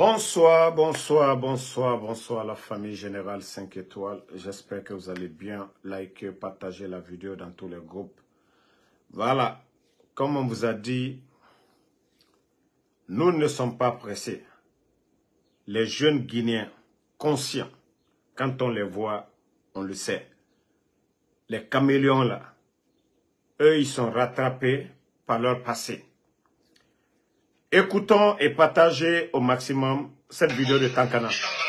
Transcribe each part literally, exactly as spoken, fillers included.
Bonsoir, bonsoir, bonsoir, bonsoir la famille Générale cinq étoiles. J'espère que vous allez bien. Likez, partagez la vidéo dans tous les groupes. Voilà, comme on vous a dit, nous ne sommes pas pressés. Les jeunes Guinéens conscients, quand on les voit, on le sait. Les caméléons là, eux ils sont rattrapés par leur passé. Écoutons et partagez au maximum cette vidéo de Tankana.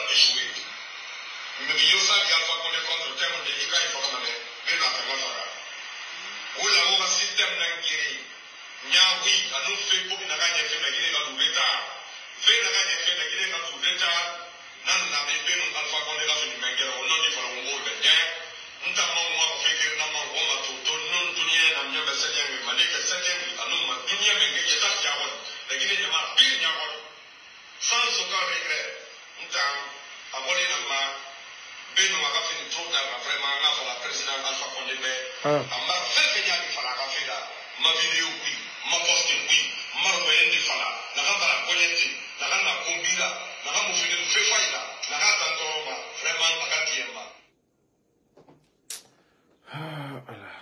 Sans aucun regret, nous avons abonné la ben nous avons fait une trop tard vraiment pour la présidente Alpha Condé mais on m'a fait que y a du fala café là ma vidéo oui ma post oui ma rouen du fala la gamba la connecté la gamba combina la gamba fait de fait faille là la gamba tantôt vraiment pas gardien Ah Allah.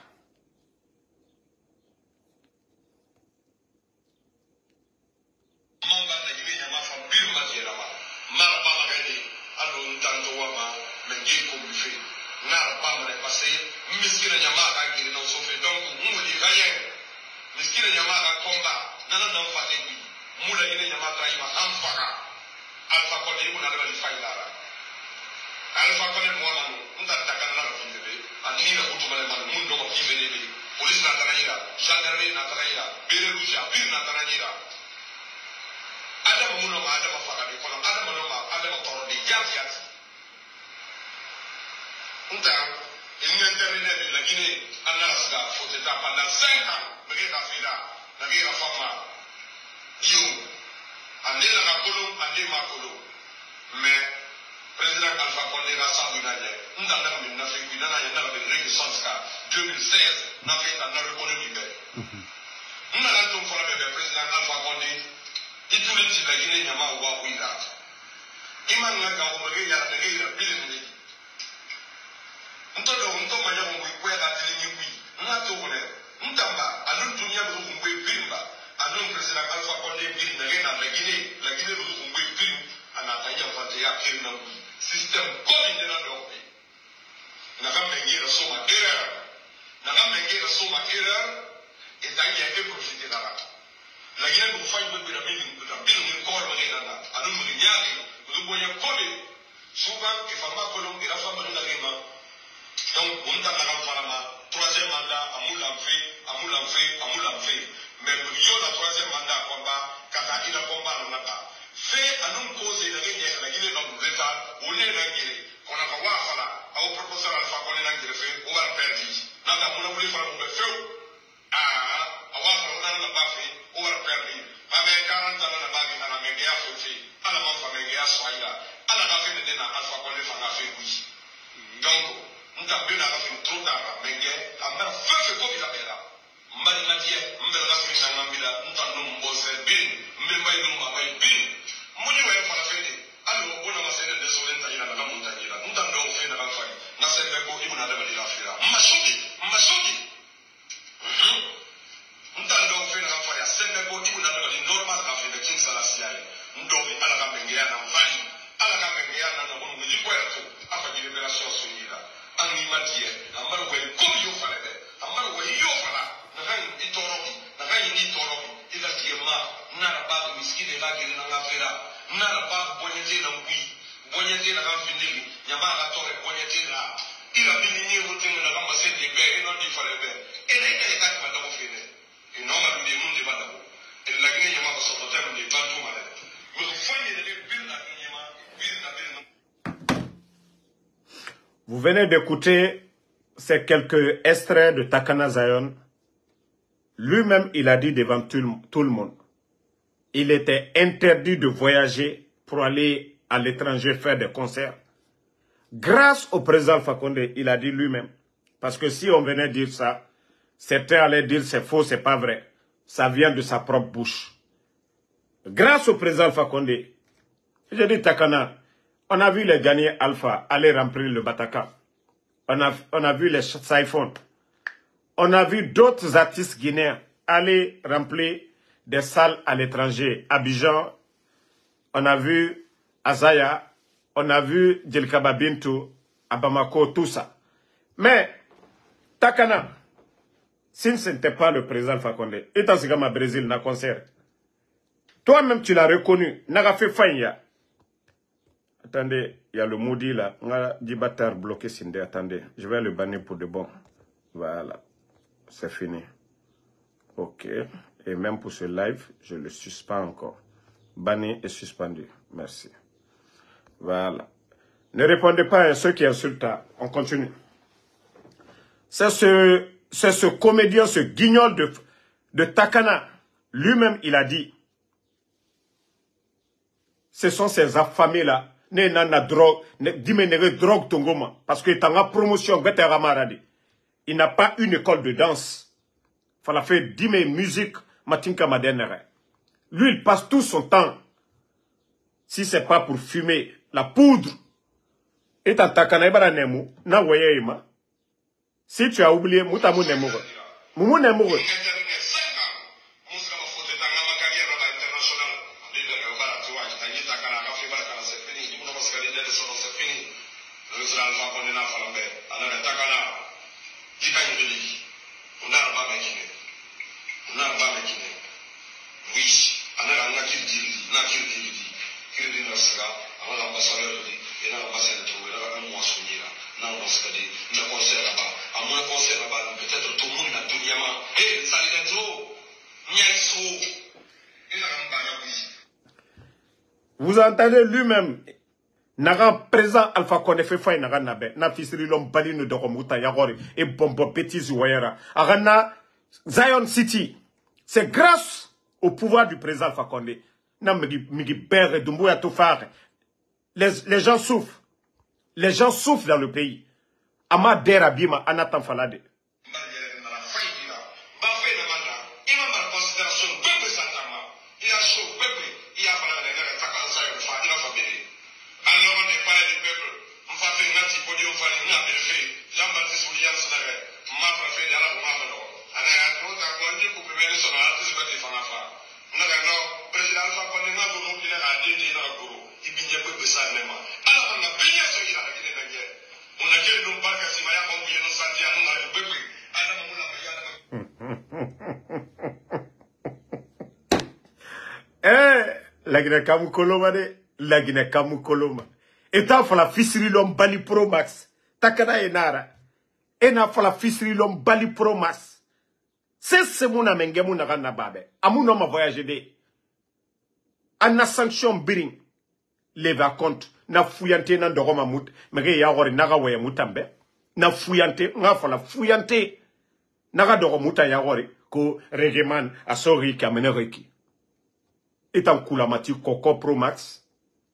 Mamba da gibi ya ma fa bir ma je la ma mara ba ma gadi allo ntanto wa ma mengi ko bi fe nara ba ma passé miskina nyama ka giri no so fe donc mu di gayen miskina nyama ka komba nana na fa de bi mu la ine nyama tra ima am faka alfa ko de mu na la fa ila alfa ko ne mo ma mu ta ta kana na fi de ani na kutu male man mu do ko fi de be police na tanayira gendarmerie na tanayira bere luja bir na tanayira Adam muno ma Adam faga de kono Adam no ma Adam toro de jati jati unta in internet de la Guinée Allah sga faut ta pendant cinq ans me ga fila na ga fama you ande na kolo ande ma kolo mais président Alpha Condé na sa bina je nda na mi na fe bina na ya na be renaissance ka deux mille seize na fe na na économie be nda na ton fora be président Alpha Condé ituli ti la Guinée nyama wa wida iman nga ga mo ge ya de ge ya bile ni nto do nto ma ya mo ku ya ga tili ni ku na to wona ntamba anu dunia do ku ngwe bimba anu president Alpha Condé bili na na la Guinée la Guinée do ku ngwe bim ana ta ya fa ya kiri na ku system ko ni na do pe na ga mengi ra so ma error na ga mengi ra so ma error e ta ya ke profiter la la Guinée do fa ngwe bira bili bilu ni ko ro ni na anu mu ni nyagi do bo ya ko ni souvent e fa ma ko lo ira fa ma na rima donc on ta na fa ma troisième mandat amula fait amula fait amula fait mais yo la troisième mandat combat kaka ila combat na ta fait anu cause la Guinée la Guinée dans l'état on est na Guinée on a wa fala au proposal Alpha Condé na Guinée fait on va perdre na ta mo na vouloir faire on fait ah awa na na ba fait on va perdre mais quarante ans na ba bi na me ga fait ala ma fa me ga soya ala ka fait de na Alpha Condé fa na fait oui donc nta be na ka fait trop tard mais ga amara fa fait ko bi la bela mbali na die mbele na fait na ngambila nta no mbo se bin mbe mbay no ma bay bin muni we fa la fait de alo bona ma se de so lenta ina na monta ina nta ndo fe na ka fa na se be ko ibuna da bali la fira masuki masuki nta ndo fe na ka fa ya se be ko ibuna da bali normal ka fe de king salasiale ndo bi ala ka bengia na mvali ala ka bengia na no mo ni ko ya to afa ji liberation sunira ani matie amara we ko yo fa le amara we yo fa la na kan itorobi na kan ni itorobi ila tiema na na ba miskine la giri na ngafira na na ba bonyete na ngui bonyete na kan findili nyama ka tore bonyete na ila bini ni wote na kama sente be ino di fa le be ene ka ka ma da ko fine ino ma bi mun di ba da ko ila gini nyama ko so totem di bantu ma le mo fanye de bil na nyama bil na bil. Vous venez d'écouter ces quelques extraits de Takana Zion. Lui-même, il a dit devant tout, tout le monde, il était interdit de voyager pour aller à l'étranger faire des concerts. Grâce au président Alpha Condé, il a dit lui-même. Parce que si on venait dire ça, certains allaient dire c'est faux, c'est pas vrai. Ça vient de sa propre bouche. Grâce au président Alpha Condé, J'ai dit Takana, on a vu les Ghanais Alpha aller remplir le Bataka. On a, on a vu les Saifon. On a vu d'autres artistes guinéens aller remplir des salles à l'étranger. Abidjan, on a vu Azaya, on a vu Djelkaba Bintou, à Bamako, tout ça. Mais, Takana, si ce n'était pas le président Alpha Condé, et dans ce cas, Brésil n'a concert. Toi-même, tu l'as reconnu. N'a fait faille. Attendez, il y a le maudit là. On a Dibatar bloqué Sindé. Attendez, je vais le bannir pour de bon. Voilà. C'est fini. Ok. Et même pour ce live, je le suspends encore. Banni et suspendu. Merci. Voilà. Ne répondez pas à ceux qui insultent. On continue. C'est ce, c'est ce comédien, ce guignol de, de Takana. Lui-même, il a dit. Ce sont ces affamés-là. Ne nana drogue, dimene drogue tongoma. Parce que t'en as promotion, il n'a pas une école de danse. Fala fait dime musique, matinka madenere. Lui, il passe tout son temps. Si c'est pas pour fumer la poudre. Et t'en takana ibara nemu, na woye ima. Si tu as oublié, mutamu nemu. Mumu nemu. Vous entendez lui-même, Naga présent Alpha Condé fait faille Naga Nabe, na fisiri l'homme balino de Romuta Yagori et Bombo Petit Zouayera. Arana Zion City, c'est grâce au pouvoir du président Alpha Condé. Na Migi Ber et Doumbouya Toufare. Les, les gens souffrent. Les gens souffrent dans le pays. Ama Der Abima, Anatan Falade. La Guinée Kamoukoloma de la Guinée Kamoukoloma. Et t'as fait la fisserie l'homme Bali Pro Max. Takana et Nara. Et n'a fait la fisserie l'homme Bali Pro Max. C'est ce mon amenge mon agana babe. Amun homme a voyagé de. Anna sanction biring. Leva compte. Na fouillante nan de Roma mout. Mais il y a un naga waya moutambe. Na fouillante. N'a fait la fouillante. Naga de Romuta yagori. Ko régiment a sori qui a mené Reki. Et en Koulamati Coco Pro Max.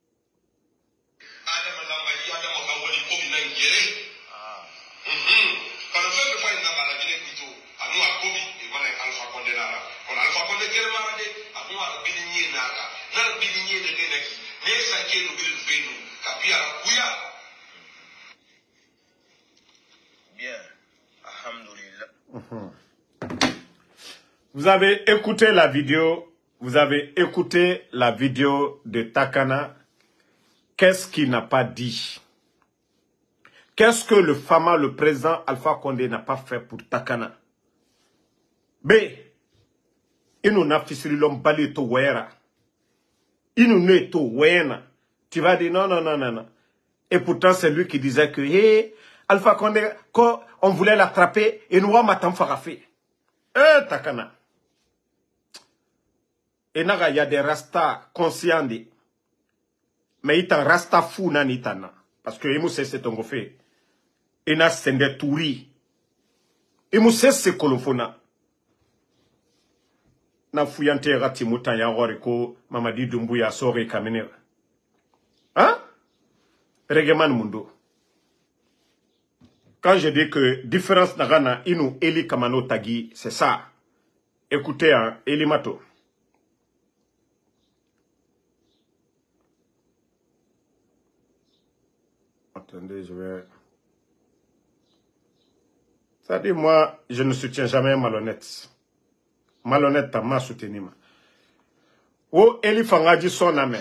Vous avez écouté la vidéo. Vous avez écouté la vidéo de Takana. Qu'est-ce qu'il n'a pas dit? Qu'est-ce que le fameux, le président Alpha Condé n'a pas fait pour Takana? B. Il nous n'a fait l'homme balé to wera. Il nous n'est to wena. Tu vas dire non, non, non, non, non. Et pourtant, c'est lui qui disait que, hé, Alpha Condé, quand on voulait l'attraper, et nous, on m'attend farafé. Eh, Takana. Et il y a des rastas conscients. Mais il y a un rasta fou nan itana. Parce que il m'a c'est ton fait. Il a sendé touri. Il m'a c'est kolofona. Na fuyante rati mutan ya goriko Mamadi Doumbouya sori kamene. Hein? Regeman mundo. Quand je dis que différence nagana inu Eli Kamano Tagi, c'est ça. Écoutez, hein, Eli Mato. Attendez, je vais... Ça dit, moi, je ne soutiens jamais un malhonnête. Malhonnête, t'as mal soutenu. Oh, Eli Fanga dit son âme.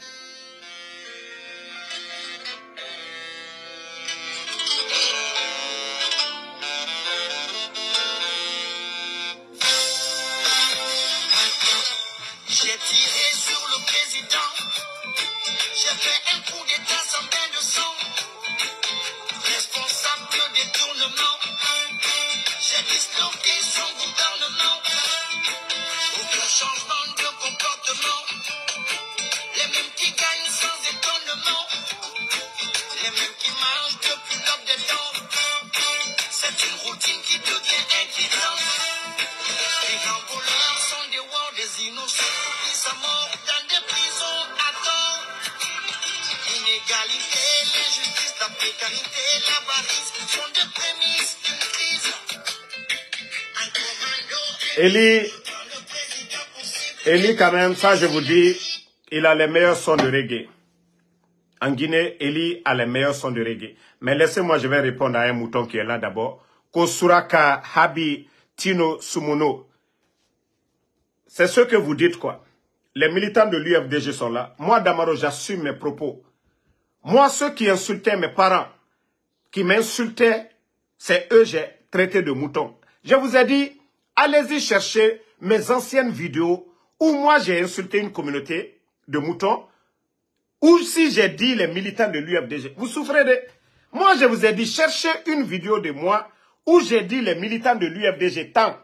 Eli, Eli quand même, ça je vous dis, il a les meilleurs sons de reggae. En Guinée, Eli a les meilleurs sons de reggae. Mais laissez-moi, je vais répondre à un mouton qui est là d'abord. Kosuraka Habi Tino Sumuno. C'est ce que vous dites quoi. Les militants de l'U F D G sont là. Moi, Damaro, j'assume mes propos. Moi, ceux qui insultaient mes parents, qui m'insultaient, c'est eux que j'ai traité de moutons. Je vous ai dit, allez-y chercher mes anciennes vidéos où moi j'ai insulté une communauté de moutons, ou si j'ai dit les militants de l'U F D G. Vous souffrez de... Moi, je vous ai dit, cherchez une vidéo de moi où j'ai dit les militants de l'U F D G tant.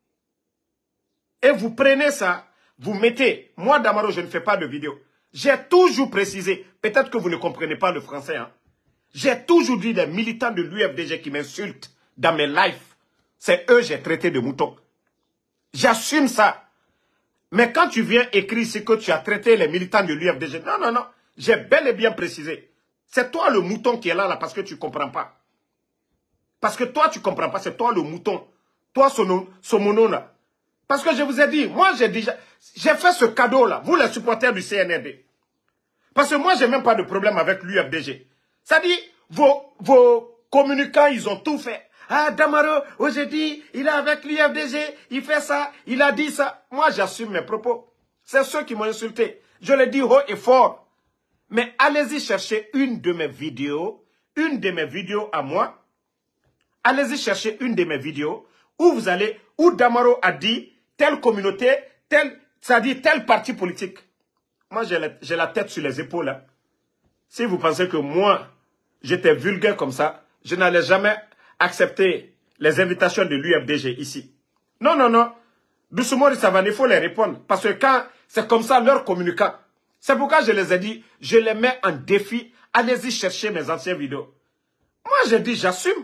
Et vous prenez ça, vous mettez. Moi, Damaro, je ne fais pas de vidéo. J'ai toujours précisé, peut-être que vous ne comprenez pas le français, hein. J'ai toujours dit les militants de l'U F D G qui m'insultent dans mes lives. C'est eux que j'ai traité de moutons. J'assume ça. Mais quand tu viens écrire ici que tu as traité les militants de l'U F D G, non, non, non. J'ai bel et bien précisé. C'est toi le mouton qui est là, là, parce que tu ne comprends pas. Parce que toi, tu ne comprends pas. C'est toi le mouton. Toi, ce mono là. Parce que je vous ai dit, moi, j'ai déjà... J'ai fait ce cadeau-là, vous les supporters du C N R D. Parce que moi, je n'ai même pas de problème avec l'U F D G. Ça dit, vos, vos communicants, ils ont tout fait. Ah, Damaro, aujourd'hui, il est avec l'U F D G, il fait ça, il a dit ça. Moi, j'assume mes propos. C'est ceux qui m'ont insulté. Je le dis haut et fort. Mais allez-y chercher une de mes vidéos, une de mes vidéos à moi. Allez-y chercher une de mes vidéos où vous allez, où Damaro a dit telle communauté, telle, ça dit tel parti politique. Moi, j'ai la, j'ai la tête sur les épaules. Hein. Si vous pensez que moi, j'étais vulgaire comme ça, je n'allais jamais accepter les invitations de l'U F D G ici. Non, non, non. Doucement, il faut les répondre. Parce que quand c'est comme ça, leur communicant. C'est pourquoi je les ai dit, je les mets en défi. Allez-y chercher mes anciennes vidéos. Moi, j'ai dit, j'assume.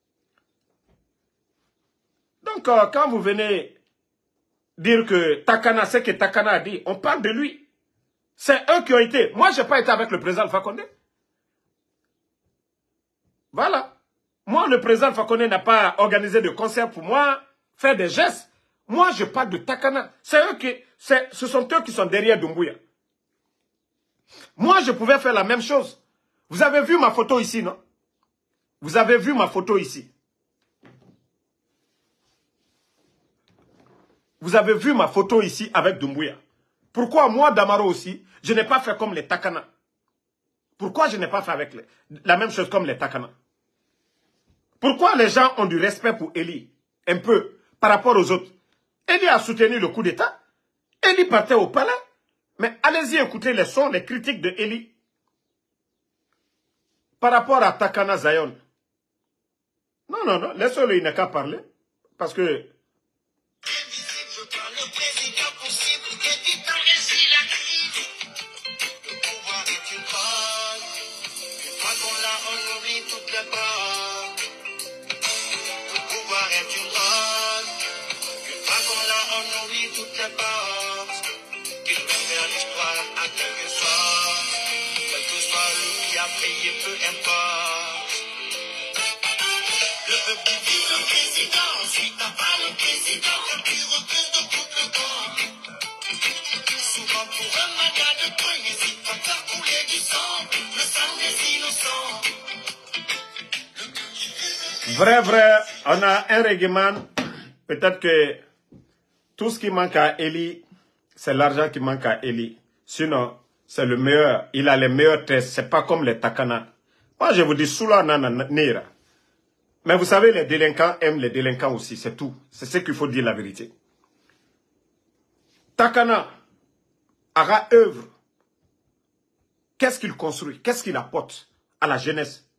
Donc, euh, quand vous venez dire que Takana, c'est que Takana a dit, on parle de lui. C'est eux qui ont été. Moi, je n'ai pas été avec le président Alpha Condé. Voilà. Moi, le président Alpha Condé n'a pas organisé de concert pour moi, faire des gestes. Moi, je parle de Takana. C'est eux qui, ce sont eux qui sont derrière Doumbouya. Moi, je pouvais faire la même chose. Vous avez vu ma photo ici, non? Vous avez vu ma photo ici. Vous avez vu ma photo ici avec Doumbouya. Pourquoi moi, Damaro aussi, je n'ai pas fait comme les Takana? Pourquoi je n'ai pas fait avec les, la même chose comme les Takana? Pourquoi les gens ont du respect pour Eli? Un peu, par rapport aux autres. Eli a soutenu le coup d'État. Eli partait au palais. Mais allez-y écouter les sons, les critiques de Eli. Par rapport à Takana Zion. Non, non, non, laissez-le, il n'a qu'à parler. Parce que... Payé, peu importe. Le peuple dit le président, ensuite t'as pas le président, et puis refuse de couper le camp. Souvent pour un mandat de point, n'hésite pas à couler du sang, le sang des innocents. Vrai, vrai, on a un règlement. Peut-être que tout ce qui manque à Eli, c'est l'argent qui manque à Eli. Sinon, c'est le meilleur. Il a les meilleurs tests. C'est pas comme les Takana. Moi, je vous dis, Soula Nana Nera. Mais vous savez, les délinquants aiment les délinquants aussi. C'est tout. C'est ce qu'il faut dire la vérité. Takana, Ara œuvre. Qu'est-ce qu'il construit? Qu'est-ce qu'il apporte à la jeunesse?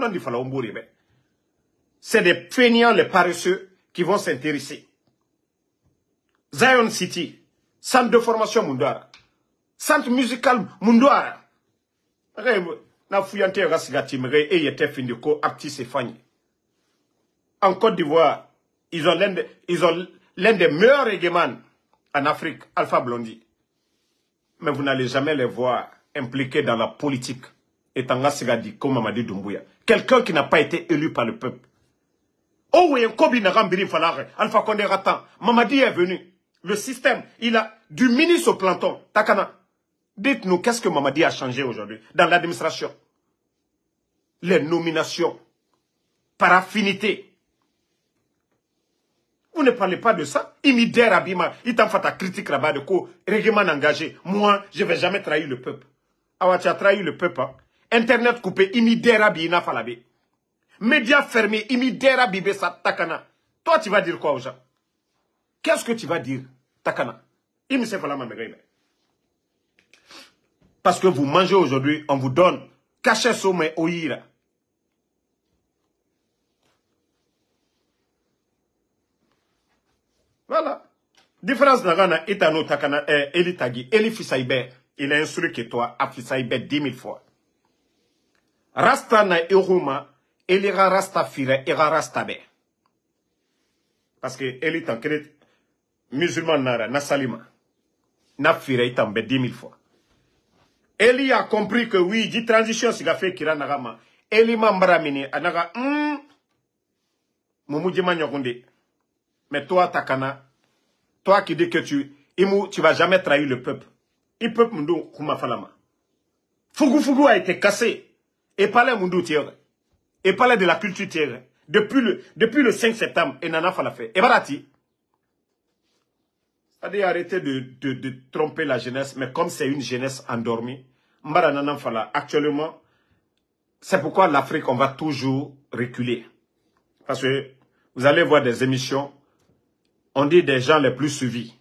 C'est des feignants, les paresseux, qui vont s'intéresser. Zion City, centre de formation Mundouara, centre musical Mundouara. En Côte d'Ivoire, ils ont l'un de, des meilleurs réglements en Afrique, Alpha Blondy. Mais vous n'allez jamais les voir impliqués dans la politique. Et Tanga Sigadi, comme Mamadi Doumbouya. Quelqu'un qui n'a pas été élu par le peuple. Oh oui, un Kobi Narambiri Falare, Alpha Condé Ratan. Mamadi est venu. Le système, il a du ministre au planton. Takana, dites-nous qu'est-ce que Mamadi a changé aujourd'hui dans l'administration. Les nominations par affinité. Vous ne parlez pas de ça. Imidère Abima, il t'en fait ta critique là-bas de quoi, règlement engagé. Moi, je ne vais jamais trahir le peuple. Ah, tu as trahi le peuple. Hein? Internet coupé, imidère Abina Falabé. Médias fermés, imidère Abibé Takana. Toi, tu vas dire quoi aux gens? Qu'est-ce que tu vas dire, Takana? Parce que vous mangez aujourd'hui, on vous donne cachet sommet oïra. Voilà. Différence d'Agana, Itano Takana, Eli Tagi, Eli Fisaïbe, il a instruit que toi, à Fisaïbe dix mille fois. Rasta na Iruma, Elira Rasta Fire, Ira Rasta Be. Parce que Eli Tankret, musulman nara, na salima, na Fire, Itambe dix mille fois. Eli a compris que oui, dit transition, si fait Kira Nagama, Eli Mambramini, Anaga, hum, Moumoudjima Nyokunde. Mais toi, Takana, toi qui dis que tu ne vas jamais trahir le peuple. Le peuple Mundu Kumafalama. Fougou Fougou a été cassé. Et parler Mundu Tiere. Et parler de la culture Tiere. Depuis le, depuis le cinq septembre, et Nana Falafé. Et Barati. C'est-à-dire arrêtez de, de, de tromper la jeunesse. Mais comme c'est une jeunesse endormie, Mbara Nana Fala, actuellement, c'est pourquoi l'Afrique, on va toujours reculer. Parce que vous allez voir des émissions. On dit des gens les plus suivis.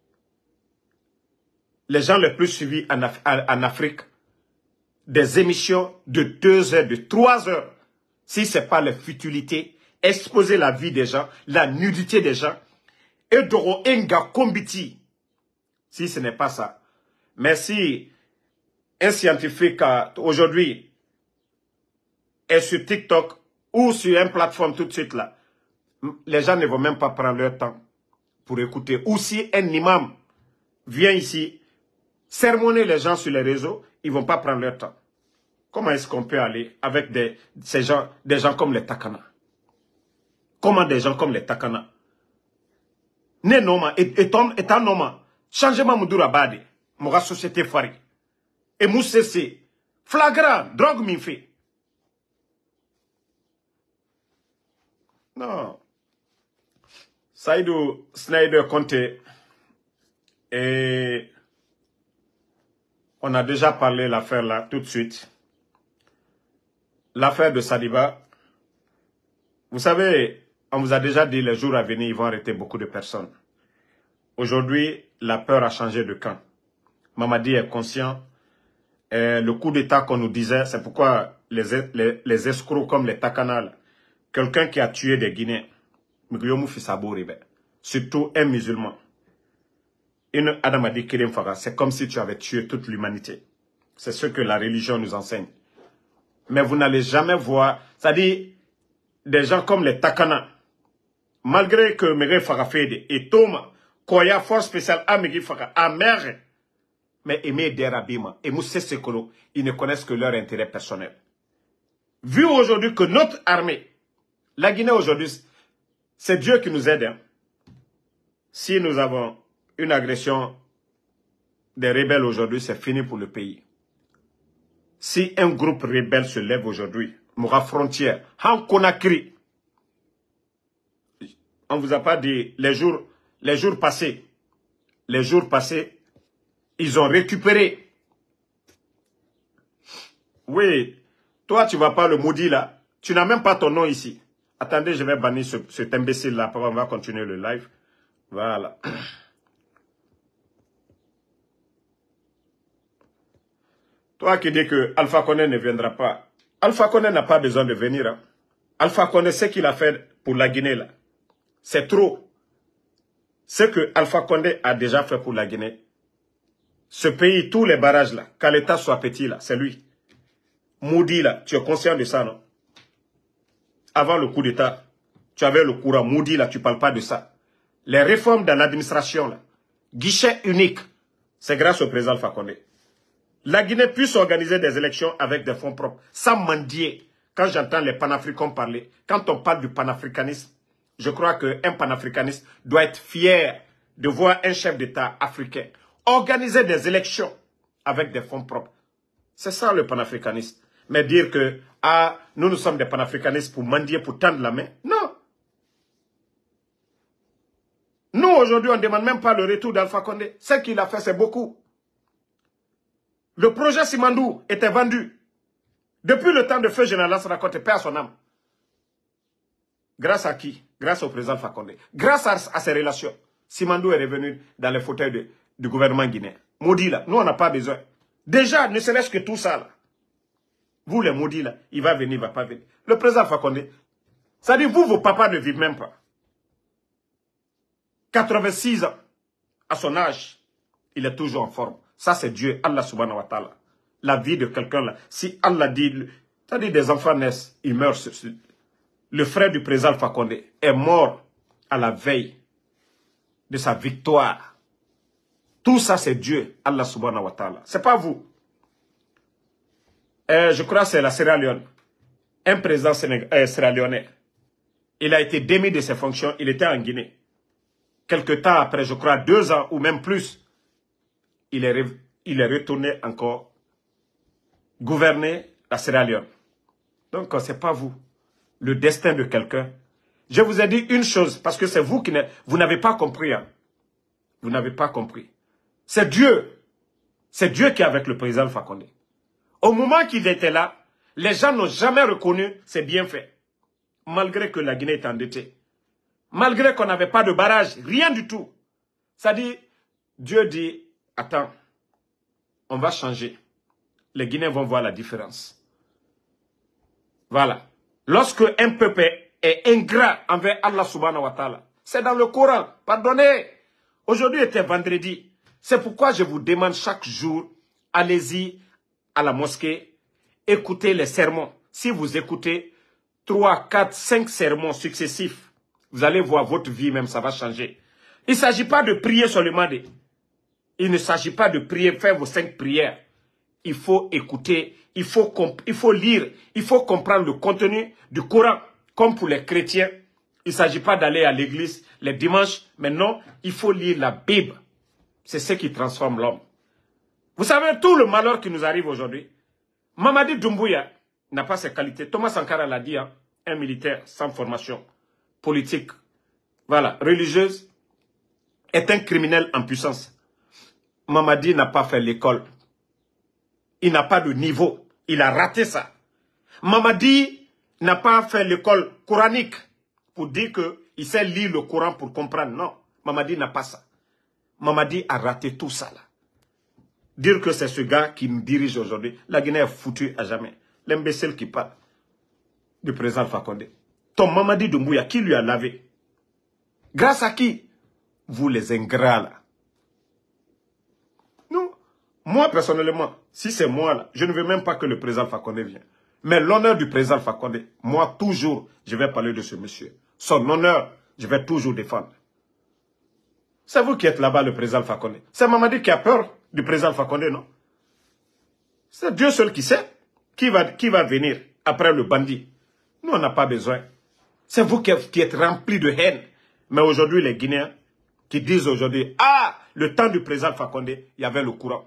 Les gens les plus suivis en, Af en Afrique, des émissions de deux heures, de trois heures. Si ce n'est pas la futilité, exposer la vie des gens, la nudité des gens, et Doro Enga Kombiti. Si ce n'est pas ça. Mais si un scientifique aujourd'hui est sur TikTok ou sur une plateforme tout de suite là, les gens ne vont même pas prendre leur temps pour écouter. Ou si un imam vient ici sermonner les gens sur les réseaux, ils ne vont pas prendre leur temps. Comment est-ce qu'on peut aller avec des, ces gens, des gens comme les Takana? Comment des gens comme les Takana? Ne noma, étant, étant noma, changement moudura bade, mora société fari. Et moussese, flagrant, drogue m'y fait. Non. Saïdou Snyder Conté, et on a déjà parlé de l'affaire là tout de suite. L'affaire de Sadiba, vous savez, on vous a déjà dit les jours à venir, ils vont arrêter beaucoup de personnes. Aujourd'hui, la peur a changé de camp. Mamadi est conscient. Et le coup d'État qu'on nous disait, c'est pourquoi les, les, les escrocs comme les Takanal, quelqu'un qui a tué des Guinéens, surtout un musulman. Une Adamadi Kirim Faga, c'est comme si tu avais tué toute l'humanité. C'est ce que la religion nous enseigne. Mais vous n'allez jamais voir, c'est-à-dire des gens comme les Takana, malgré que Méré Faga Fede et Thomas, Koya, force spéciale à Méré Faga, à Mère, mais Aimé Derabima et Moussé Sekolo, ils ne connaissent que leur intérêt personnel. Vu aujourd'hui que notre armée, la Guinée aujourd'hui, c'est Dieu qui nous aide. Hein. Si nous avons une agression des rebelles aujourd'hui, c'est fini pour le pays. Si un groupe rebelle se lève aujourd'hui, Moura Frontière, Han Conakry, On ne vous a pas dit les jours, les jours passés. Les jours passés, ils ont récupéré. Oui, toi, tu ne vas pas le maudit là. Tu n'as même pas ton nom ici. Attendez, je vais bannir ce, cet imbécile-là. On va continuer le live. Voilà. Toi qui dis que Alpha Condé ne viendra pas. Alpha Condé n'a pas besoin de venir. Hein. Alpha Condé, ce qu'il a fait pour la Guinée, là, c'est trop. Ce que Alpha Condé a déjà fait pour la Guinée, ce pays, tous les barrages là, qu'à l'État soit petit là, c'est lui. Moudi là, tu es conscient de ça, non? Avant le coup d'État, tu avais le courant. Moudi là, tu ne parles pas de ça. Les réformes dans l'administration là, guichet unique, c'est grâce au président Alpha Condé. La Guinée puisse organiser des élections avec des fonds propres, sans mendier. Quand j'entends les panafricains parler, quand on parle du panafricanisme, je crois qu'un panafricaniste doit être fier de voir un chef d'État africain organiser des élections avec des fonds propres. C'est ça le panafricanisme. Mais dire que ah, nous, nous sommes des panafricanistes pour mendier, pour tendre la main, non. Nous, aujourd'hui, on ne demande même pas le retour d'Alpha Condé. Ce qu'il a fait, c'est beaucoup. Le projet Simandou était vendu. Depuis le temps de feu général Lansana Conté, paix à son âme. Grâce à qui? Grâce au président Alpha Condé. Grâce à, à ses relations. Simandou est revenu dans les fauteuils de, du gouvernement guinéen. Maudit là, nous on n'a pas besoin. Déjà, ne serait-ce que tout ça là. Vous les maudits là, il va venir, il ne va pas venir. Le président Alpha Condé, ça dit vous, vos papas ne vivent même pas. quatre-vingt-six ans, à son âge, il est toujours en forme. Ça, c'est Dieu, Allah subhanahu wa ta'ala. La vie de quelqu'un là. Si Allah dit, c'est-à-dire des enfants naissent, ils meurent. Le frère du président Alpha Condé est mort à la veille de sa victoire. Tout ça, c'est Dieu, Allah subhanahu wa ta'ala. C'est pas vous. Euh, je crois que c'est la Sierra Leone. Un président euh, sierra-léonais. Il a été démis de ses fonctions. Il était en Guinée. Quelque temps après, je crois deux ans ou même plus, il est, il est retourné encore gouverner la Sierra Leone. Donc, ce n'est pas vous. Le destin de quelqu'un. Je vous ai dit une chose, parce que c'est vous qui n'avez pas compris. Hein. Vous n'avez pas compris. C'est Dieu. C'est Dieu qui est avec le président Alpha Condé. Au moment qu'il était là, les gens n'ont jamais reconnu ses bienfaits. Malgré que la Guinée est endettée. Malgré qu'on n'avait pas de barrage, rien du tout. Ça dit, Dieu dit, attends, on va changer. Les Guinéens vont voir la différence. Voilà. Lorsque un peuple est ingrat envers Allah subhanahu wa ta'ala, c'est dans le Coran. Pardonnez. Aujourd'hui était vendredi. C'est pourquoi je vous demande chaque jour, allez-y à la mosquée, écoutez les sermons. Si vous écoutez trois, quatre, cinq sermons successifs, vous allez voir votre vie même, ça va changer. Il ne s'agit pas de prier seulement. De... Il ne s'agit pas de prier, faire vos cinq prières. Il faut écouter, il faut, il faut lire, il faut comprendre le contenu du Coran. Comme pour les chrétiens, il ne s'agit pas d'aller à l'église les dimanches, mais non, il faut lire la Bible. C'est ce qui transforme l'homme. Vous savez, tout le malheur qui nous arrive aujourd'hui, Mamadi Doumbouya n'a pas ses qualités. Thomas Sankara l'a dit, hein, un militaire sans formation politique, voilà, religieuse, est un criminel en puissance. Mamadi n'a pas fait l'école. Il n'a pas de niveau. Il a raté ça. Mamadi n'a pas fait l'école coranique pour dire qu'il sait lire le Coran pour comprendre. Non, Mamadi n'a pas ça. Mamadi a raté tout ça là. Dire que c'est ce gars qui nous dirige aujourd'hui, la Guinée est foutue à jamais. L'imbécile qui parle du président Alpha Condé. Ton Mamadi Doumbouya, qui lui a lavé? Grâce à qui? Vous les ingrats là. Non. Moi personnellement, si c'est moi là, je ne veux même pas que le président Alpha Condé vienne. Mais l'honneur du président Alpha Condé, moi toujours, je vais parler de ce monsieur. Son honneur, je vais toujours défendre. C'est vous qui êtes là-bas, le président Alpha Condé. C'est Mamadi qui a peur du président Alpha Condé, non? C'est Dieu seul qui sait qui va, qui va venir après le bandit. Nous, on n'a pas besoin. C'est vous qui, qui êtes remplis de haine. Mais aujourd'hui, les Guinéens qui disent aujourd'hui, ah, le temps du président Alpha Condé, il y avait le courant.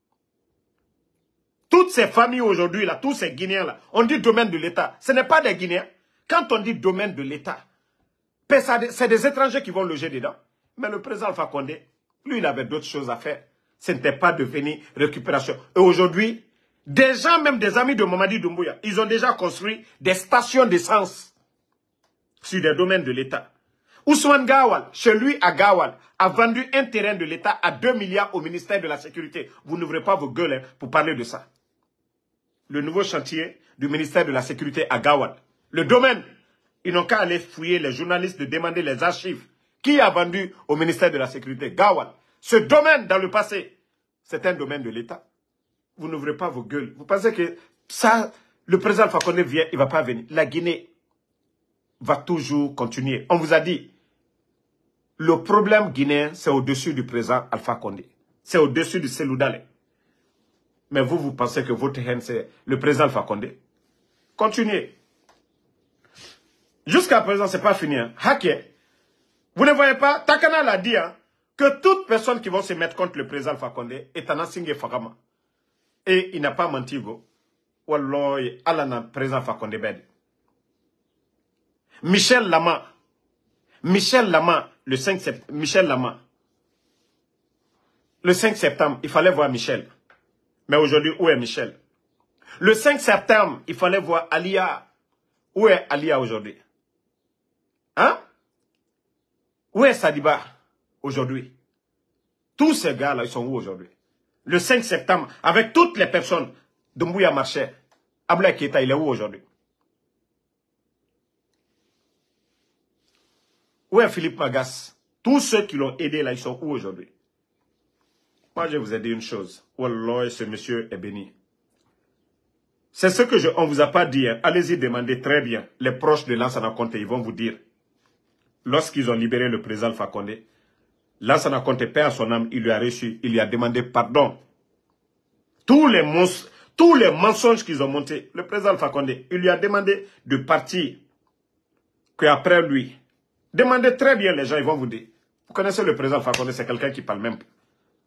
Toutes ces familles aujourd'hui, là, tous ces Guinéens, là, on dit domaine de l'État. Ce n'est pas des Guinéens. Quand on dit domaine de l'État, C'est des étrangers qui vont loger dedans. Mais le président Alpha Condé, lui, il avait d'autres choses à faire. Ce n'était pas de venir récupération. Et aujourd'hui, des gens, même des amis de Mamadi Doumbouya, ils ont déjà construit des stations d'essence sur des domaines de l'État. Ousmane Gawal, chez lui à Gawal, a vendu un terrain de l'État à deux milliards au ministère de la Sécurité. Vous n'ouvrez pas vos gueules hein, pour parler de ça. Le nouveau chantier du ministère de la Sécurité à Gawal. Le domaine, ils n'ont qu'à aller fouiller les journalistes de demander les archives. Qui a vendu au ministère de la Sécurité? Gawal. Ce domaine, dans le passé, c'est un domaine de l'État. Vous n'ouvrez pas vos gueules. Vous pensez que ça, le président Alpha Condé vient, il ne va pas venir. La Guinée va toujours continuer. On vous a dit, le problème guinéen, c'est au-dessus du président Alpha Condé. C'est au-dessus du Cellou Dalein. Mais vous, vous pensez que votre haine, c'est le président Alpha Condé? Continuez. Jusqu'à présent, ce n'est pas fini. Hein. Hacké. Vous ne voyez pas, Takana l'a dit, hein, que toute personne qui va se mettre contre le président Alpha Condé est un assigne Fagama. Et il n'a pas menti, go. Wallah, Allah président Alpha Condé bed. Michel Lama. Michel Lama, le cinq septembre. Michel Lama. Le cinq septembre, il fallait voir Michel. Mais aujourd'hui, où est Michel? Le cinq septembre, il fallait voir Alia. Où est Alia aujourd'hui? Hein? Où est Sadiba aujourd'hui? Tous ces gars-là, ils sont où aujourd'hui? Le cinq septembre, avec toutes les personnes, Doumbouya marchait. Ablaye Keita, il est où aujourd'hui? Où est Philippe Magas? Tous ceux qui l'ont aidé là, ils sont où aujourd'hui? Moi, je vous ai dit une chose. Wallah, ce monsieur est béni. C'est ce que je, on vous a pas dit. Hein. Allez-y demander très bien. Les proches de Lansana Conté, ils vont vous dire. Lorsqu'ils ont libéré le président Alpha Condé, Lansana Conté, père à son âme, il lui a reçu, il lui a demandé pardon. Tous les monstres, tous les mensonges qu'ils ont montés, le président Alpha Condé, il lui a demandé de partir. Qu'après lui, demandez très bien les gens, ils vont vous dire. Vous connaissez le président Alpha Condé, c'est quelqu'un qui parle même pas.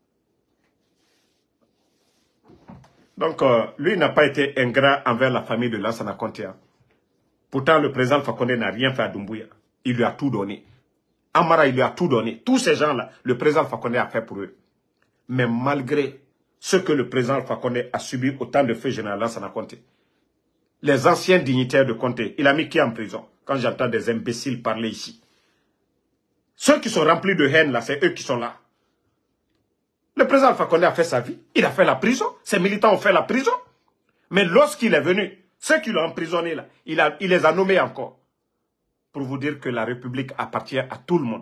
Donc, euh, lui n'a pas été ingrat envers la famille de Lansana Conté. Hein. Pourtant, le président Alpha Condé n'a rien fait à Doumbouya. Il lui a tout donné. Amara, il lui a tout donné. Tous ces gens-là, le président Alpha Condé a fait pour eux. Mais malgré ce que le président Alpha Condé a subi au temps de feu général Lansana Conté, les anciens dignitaires de Conté, il a mis qui en prison? Quand j'entends des imbéciles parler ici. Ceux qui sont remplis de haine, là, c'est eux qui sont là. Le président Alpha Condé a fait sa vie. Il a fait la prison. Ses militants ont fait la prison. Mais lorsqu'il est venu, ceux qui l'ont emprisonné, là, il, a, il les a nommés encore. Pour vous dire que la République appartient à tout le monde.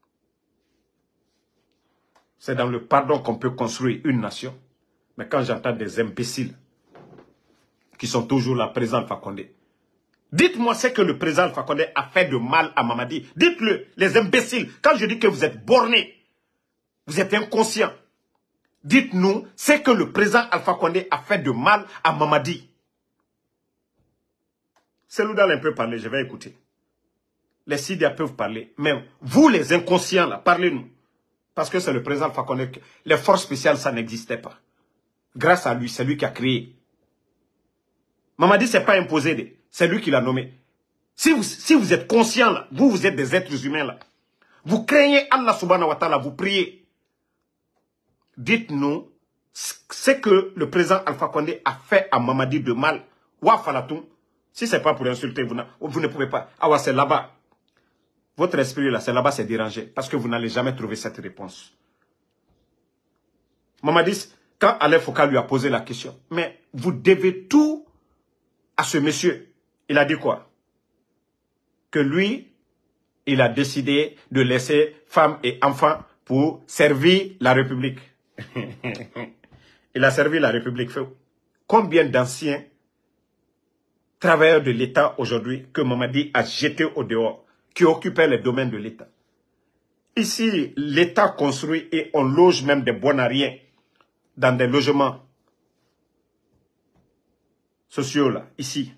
C'est dans le pardon qu'on peut construire une nation. Mais quand j'entends des imbéciles qui sont toujours là, président Alpha Condé, dites-moi ce que le président Alpha Condé a fait de mal à Mamadi. Dites-le, les imbéciles. Quand je dis que vous êtes bornés, vous êtes inconscients. Dites-nous ce que le président Alpha Condé a fait de mal à Mamadi. Cellou Dalein peut parler, je vais écouter. Les Sidia peuvent parler. Mais vous, les inconscients, là, parlez-nous. Parce que c'est le président Alpha Condé. Les forces spéciales, ça n'existait pas. Grâce à lui, c'est lui qui a créé. Mamadi, ce n'est pas imposé. C'est lui qui l'a nommé. Si vous, si vous êtes conscient, là, vous, vous êtes des êtres humains, là. Vous craignez Allah subhanahu wa ta'ala, vous priez. Dites-nous ce que le président Alpha Condé a fait à Mamadi de mal. Wa falatoum. Si ce n'est pas pour insulter, vous, vous ne pouvez pas. Ah ouais, c'est là-bas. Votre esprit là, c'est là-bas, c'est dérangé. Parce que vous n'allez jamais trouver cette réponse. Mamadi, quand Alain Foucault lui a posé la question, mais vous devez tout à ce monsieur. Il a dit quoi? Que lui, il a décidé de laisser femmes et enfants pour servir la République. Il a servi la République. Combien d'anciens travailleurs de l'État aujourd'hui que Mamadi a jeté au dehors, qui occupaient les domaines de l'État? Ici, l'État construit et on loge même des bonariens dans des logements sociaux là, ici.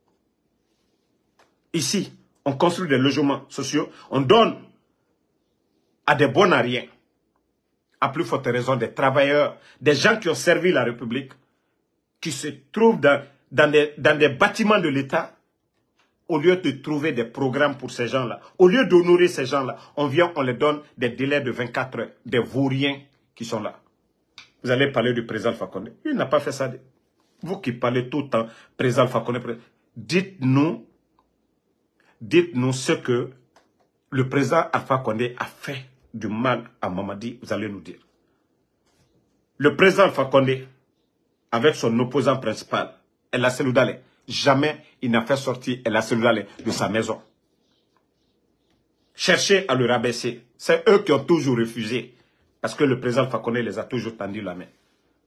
Ici, on construit des logements sociaux, on donne à des bonariens. À plus forte raison, des travailleurs, des gens qui ont servi la République, qui se trouvent dans, dans, des, dans des bâtiments de l'État, au lieu de trouver des programmes pour ces gens-là, au lieu d'honorer ces gens-là, on vient, on les donne des délais de vingt-quatre heures, des vauriens qui sont là. Vous allez parler du président Alpha Condé. Il n'a pas fait ça. Vous qui parlez tout le temps, président Alpha Condé, dites-nous, dites-nous ce que le président Alpha Condé a fait du mal à Mamadi, vous allez nous dire. Le président Alpha Condé, avec son opposant principal, El Seydou Dale, jamais il n'a fait sortir El Seydou Dale de sa maison. Cherchez à le rabaisser. C'est eux qui ont toujours refusé. Parce que le président Alpha Condé les a toujours tendu la main.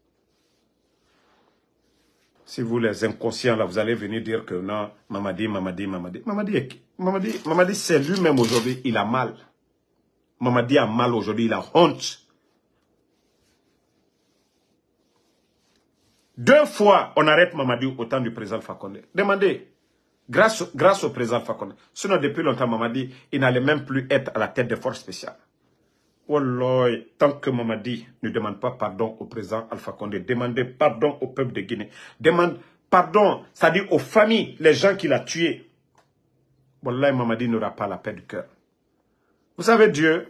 Si vous les inconscients, là, vous allez venir dire que non, Mamadi, Mamadi, Mamadi. Mamadi, Mamadi, Mamadi c'est lui-même aujourd'hui, il a mal. Mamadi a mal aujourd'hui, il a honte. Deux fois, on arrête Mamadi au temps du président Alpha Condé. Demandez, grâce, grâce au président Alpha Condé. Sinon, depuis longtemps, Mamadi, il n'allait même plus être à la tête des forces spéciales. Wallah, tant que Mamadi ne demande pas pardon au président Alpha Condé, demandez pardon au peuple de Guinée. Demande pardon, c'est-à-dire aux familles, les gens qu'il a tués. Wallah, Mamadi n'aura pas la paix du cœur. Vous savez, Dieu,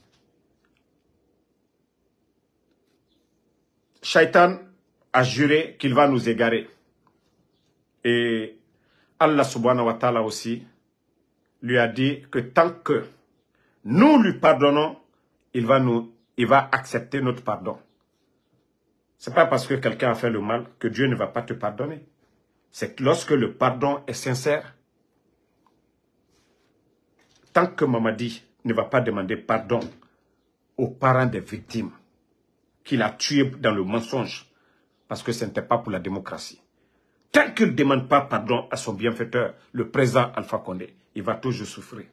Shaitan a juré qu'il va nous égarer. Et Allah subhanahu wa ta'ala aussi lui a dit que tant que nous lui pardonnons, il va, nous, il va accepter notre pardon. Ce n'est pas parce que quelqu'un a fait le mal que Dieu ne va pas te pardonner. C'est lorsque le pardon est sincère. Tant que Mamadi ne va pas demander pardon aux parents des victimes qu'il a tués dans le mensonge, parce que ce n'était pas pour la démocratie. Tant qu'il ne demande pas pardon à son bienfaiteur, le président Alpha Condé, il va toujours souffrir.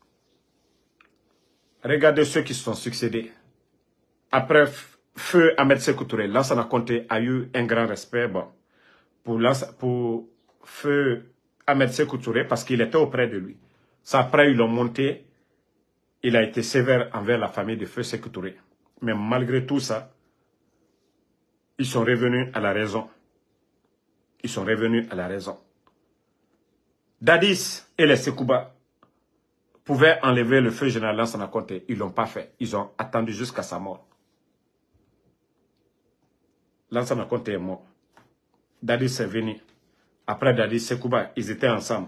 Regardez ceux qui se sont succédés. Après Feu Ahmed Sékou Touré, Lansana Conté a eu un grand respect bon, pour, pour Feu Ahmed Sékou Touré parce qu'il était auprès de lui. Ça, après, ils l'ont monté. Il a été sévère envers la famille de Feu Sékou Touré. Mais malgré tout ça, ils sont revenus à la raison. Ils sont revenus à la raison. Dadis et les Sekouba pouvaient enlever le feu général Lansana Conté. Ils ne l'ont pas fait. Ils ont attendu jusqu'à sa mort. Lansana Conté est mort. Dadis est venu. Après Dadis, Sekouba, ils étaient ensemble.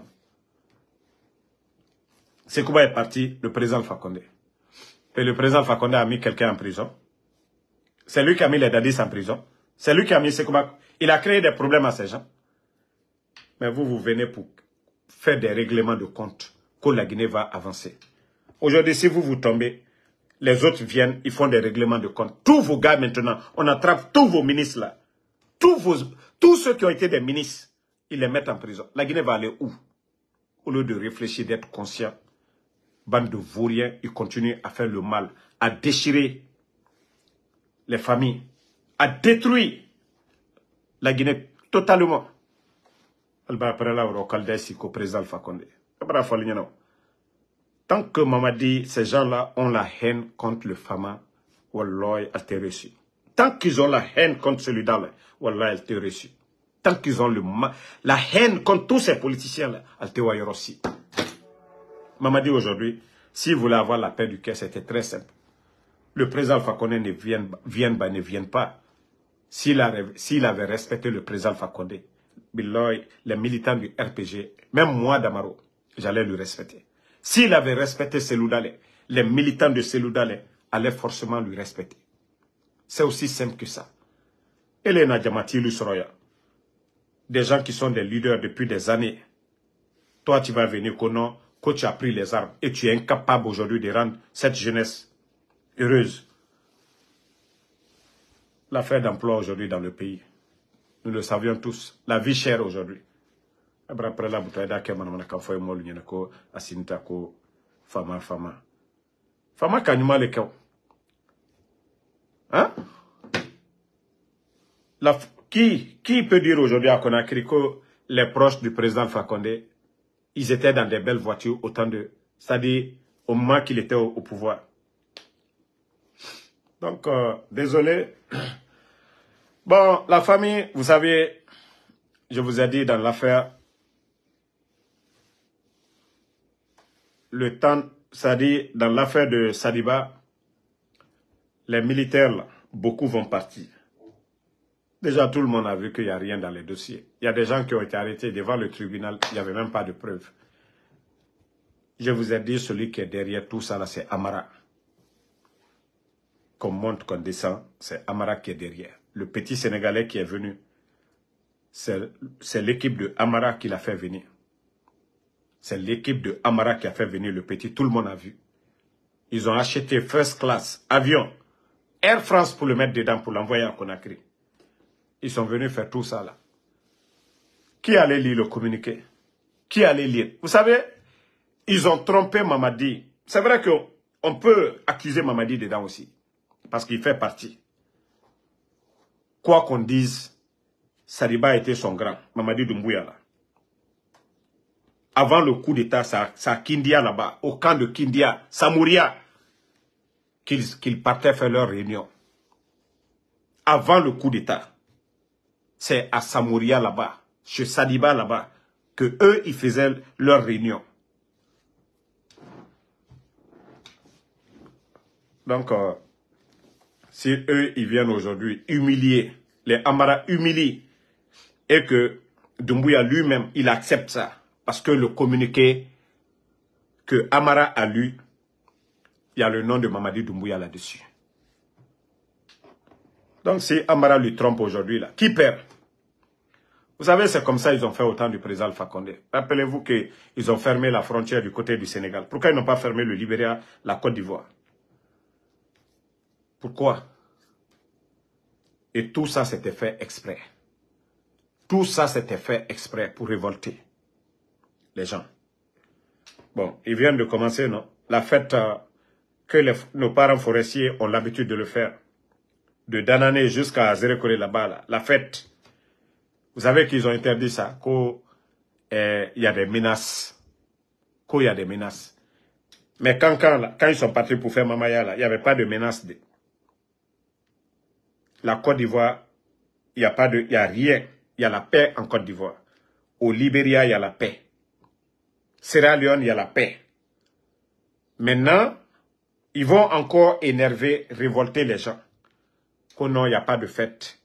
Sekouba est parti, le président Alpha Condé. Et le président Alpha Condé a mis quelqu'un en prison. C'est lui qui a mis les Dadis en prison. C'est lui qui a mis Sekouba. Il a créé des problèmes à ces gens. Mais vous, vous venez pour faire des règlements de compte. Que la Guinée va avancer. Aujourd'hui, si vous vous tombez, les autres viennent, ils font des règlements de compte. Tous vos gars maintenant, on attrape tous vos ministres là. Tous, vos, tous ceux qui ont été des ministres, ils les mettent en prison. La Guinée va aller où? Au lieu de réfléchir, d'être conscient, bande de vauriens, ils continuent à faire le mal, à déchirer les familles, à détruire la Guinée totalement. Après là, on va au président Alpha Condé. Tant que Mamadi, ces gens-là ont la haine contre le Fama, Wallah, elle t'a reçu. Tant qu'ils ont la haine contre celui-là, Wallah, elle t'a reçu. Tant qu'ils ont le la haine contre tous ces politiciens-là, elle t'a aussi. Mamadi, aujourd'hui, s'il voulait avoir la paix du cœur, c'était très simple. Le président Alpha Condé ne vienne, vienne, ne vienne pas. S'il avait, s'il avait respecté le président Alpha Condé, les militants du R P G, même moi, Damaro, j'allais le respecter. S'il avait respecté Seydou Dale, les militants de Seydou Dale allaient forcément lui respecter. C'est aussi simple que ça. Elena Diamati Lusroya, des gens qui sont des leaders depuis des années. Toi, tu vas venir qu'au nom, que tu as pris les armes et tu es incapable aujourd'hui de rendre cette jeunesse heureuse. L'affaire d'emploi aujourd'hui dans le pays, nous le savions tous. La vie chère aujourd'hui. Après la bouteille d'Aké, madame, quand faut moi l'union ko asinta ko fama fama. Fama kanyuma le kaw. Hein? La qui qui peut dire aujourd'hui à Conakry que les proches du président Alpha Condé, ils étaient dans des belles voitures autant de, c'est-à-dire au moment qu'il était au, au pouvoir. Donc euh, désolé. Bon, la famille, vous savez, je vous ai dit dans l'affaire le temps, ça dit, dans l'affaire de Sadiba, les militaires, là, beaucoup vont partir. Déjà, tout le monde a vu qu'il n'y a rien dans les dossiers. Il y a des gens qui ont été arrêtés devant le tribunal, il n'y avait même pas de preuves. Je vous ai dit, celui qui est derrière tout ça, là, c'est Amara. Qu'on monte, qu'on descend, c'est Amara qui est derrière. Le petit Sénégalais qui est venu, c'est l'équipe de Amara qui l'a fait venir. C'est l'équipe de Amara qui a fait venir le petit. Tout le monde a vu. Ils ont acheté first class, avion, Air France pour le mettre dedans, pour l'envoyer à Conakry. Ils sont venus faire tout ça là. Qui allait lire le communiqué? Qui allait lire? Vous savez, ils ont trompé Mamadi. C'est vrai qu'on peut accuser Mamadi dedans aussi. Parce qu'il fait partie. Quoi qu'on dise, Sadiba était son grand. Mamadi Doumbouya là. Avant le coup d'État, c'est à Kindia là-bas, au camp de Kindia, Samouria, qu'ils qu'ils partaient faire leur réunion. Avant le coup d'État, c'est à Samouria là-bas, chez Sadiba là-bas, que eux, ils faisaient leur réunion. Donc, euh, si eux, ils viennent aujourd'hui humilier, les Amara humilient, et que Doumbouya lui-même, il accepte ça, parce que le communiqué que Amara a lu, il y a le nom de Mamadi Doumbouya là-dessus. Donc si Amara lui trompe aujourd'hui, là, qui perd? Vous savez, c'est comme ça qu'ils ont fait au temps du président Alpha Condé. Rappelez-vous qu'ils ont fermé la frontière du côté du Sénégal. Pourquoi ils n'ont pas fermé le Libéria, la Côte d'Ivoire? Pourquoi? Et tout ça, c'était fait exprès. Tout ça, c'était fait exprès pour révolter les gens. Bon, ils viennent de commencer, non? La fête euh, que les, nos parents forestiers ont l'habitude de le faire. De Danané jusqu'à Zérekore là-bas, là. La fête. Vous savez qu'ils ont interdit ça, qu'il eh, y a des menaces. Qu'il y a des menaces. Mais quand, quand, là, quand ils sont partis pour faire Mamaya, là, il n'y avait pas de menace. De... La Côte d'Ivoire, il n'y a pas de, il n'y a rien. Il y a la paix en Côte d'Ivoire. Au Libéria, il y a la paix. Sierra Leone, il y a la paix. Maintenant, ils vont encore énerver, révolter les gens. Que non, il n'y a pas de fête.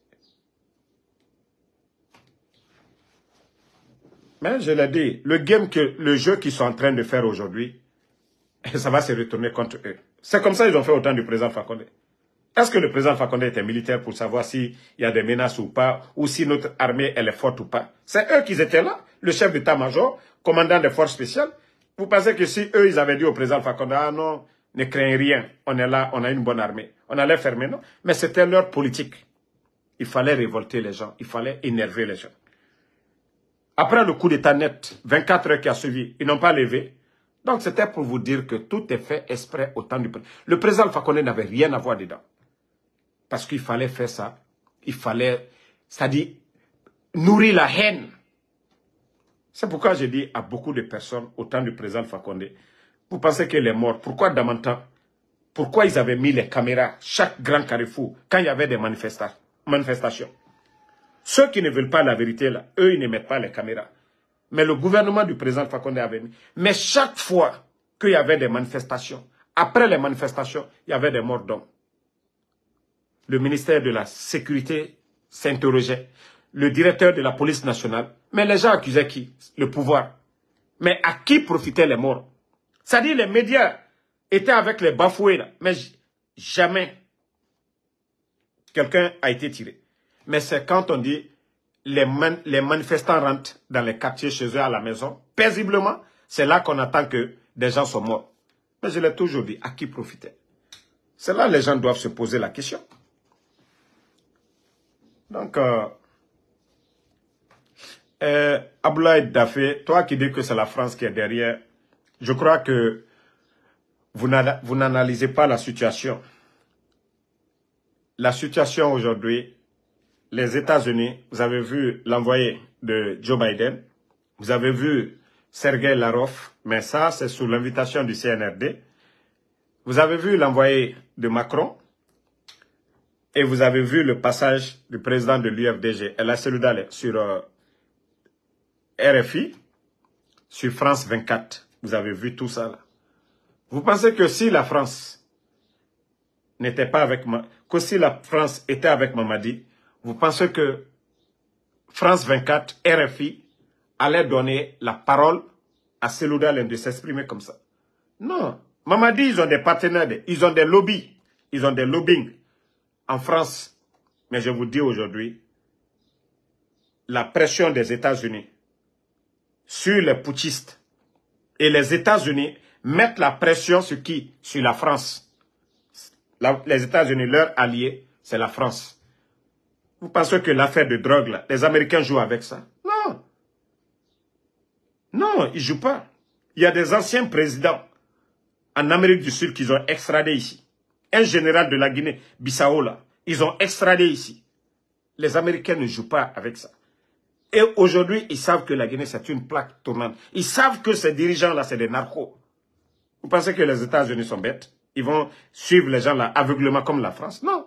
Mais je l'ai dit, le game que, le jeu qu'ils sont en train de faire aujourd'hui, ça va se retourner contre eux. C'est comme ça qu'ils ont fait au temps du président Fakonde. Est-ce que le président Fakonde était militaire pour savoir s'il y a des menaces ou pas, ou si notre armée elle est forte ou pas? C'est eux qui étaient là, le chef d'état-major, commandant des forces spéciales. Vous pensez que si eux, ils avaient dit au président Fakonde, ah non, ne craignez rien, on est là, on a une bonne armée, on allait fermer, non? Mais c'était leur politique. Il fallait révolter les gens, il fallait énerver les gens. Après le coup d'état net, vingt-quatre heures qui a suivi, ils n'ont pas levé. Donc c'était pour vous dire que tout est fait exprès au temps du président. Le président Fakonde n'avait rien à voir dedans. Parce qu'il fallait faire ça. Il fallait, c'est-à-dire, nourrir la haine. C'est pourquoi j'ai dit à beaucoup de personnes au temps du président Fakonde, vous pensez qu'il est mort. Pourquoi Damantan? Pourquoi ils avaient mis les caméras, chaque grand carrefour, quand il y avait des manifesta manifestations? Ceux qui ne veulent pas la vérité, là, eux, ils ne mettent pas les caméras. Mais le gouvernement du président Fakonde avait mis. Mais chaque fois qu'il y avait des manifestations, après les manifestations, il y avait des morts d'hommes. Le ministère de la Sécurité s'interrogeait. Le directeur de la police nationale. Mais les gens accusaient qui? Le pouvoir. Mais à qui profitaient les morts? C'est-à-dire les médias étaient avec les bafoués là. Mais jamais quelqu'un a été tiré. Mais c'est quand on dit les, man les manifestants rentrent dans les quartiers chez eux à la maison, paisiblement, c'est là qu'on attend que des gens sont morts. Mais je l'ai toujours dit, à qui profiter? C'est là que les gens doivent se poser la question. Donc, euh, euh, Abdoulaye Daffé, toi qui dis que c'est la France qui est derrière, je crois que vous n'analysez pas la situation. La situation aujourd'hui, les États-Unis, vous avez vu l'envoyé de Joe Biden, vous avez vu Sergei Lavrov, mais ça c'est sous l'invitation du C N R D. Vous avez vu l'envoyé de Macron et vous avez vu le passage du président de l'U F D G, El Asseloudale, sur euh, R F I, sur France vingt-quatre. Vous avez vu tout ça là. Vous pensez que si la France n'était pas avec moi, que si la France était avec Mamadi, vous pensez que France vingt-quatre, R F I, allait donner la parole à Selouda de s'exprimer comme ça? Non. Mamadi, ils ont des partenaires, ils ont des lobbies, ils ont des lobbying en France. Mais je vous dis aujourd'hui, la pression des États-Unis sur les putschistes et les États-Unis mettent la pression sur qui? Sur la France. La, les États-Unis, leur allié, c'est la France. Vous pensez que l'affaire de drogue, là, les Américains jouent avec ça? Non. Non, ils ne jouent pas. Il y a des anciens présidents en Amérique du Sud qu'ils ont extradés ici. Un général de la Guinée-Bissau, là, ils ont extradé ici. Les Américains ne jouent pas avec ça. Et aujourd'hui, ils savent que la Guinée, c'est une plaque tournante. Ils savent que ces dirigeants-là, c'est des narcos. Vous pensez que les États-Unis sont bêtes? Ils vont suivre les gens là aveuglement comme la France? Non.